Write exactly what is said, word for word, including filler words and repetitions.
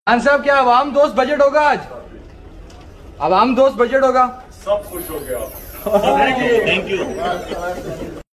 खान साहब क्या आवाम दोस्त बजट होगा आज? आवाम दोस्त बजट होगा। सब खुश हो गया। Thank you.